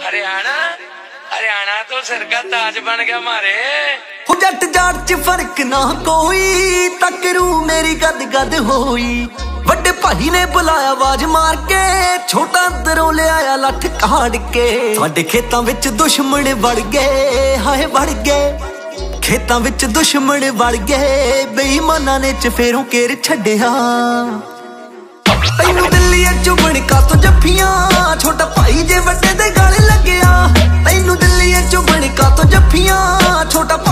हरियाणा हरियाणा तो सिर का ताज बन गया मारे। जट जाट च फर्क ना कोई, तकरू मेरी गद गद होई। वड्डे भाई ने बुलाया आवाज मार के, छोटा अंदरों ले आया लठ काड़ के। साडे खेतां विच दुश्मन वड़ गए, हाय वड़ गए। खेतां विच दुश्मन वड़ गए, बेईमानां ने चफेरों घेर छड्डिया। तैनू दिल्ली चुभण का तो जफ्फियां, छोटा भाई जे वड्डे दे गल लग्या। तैनू दिल्ली चुभण का तो जफ्फियां, छोटा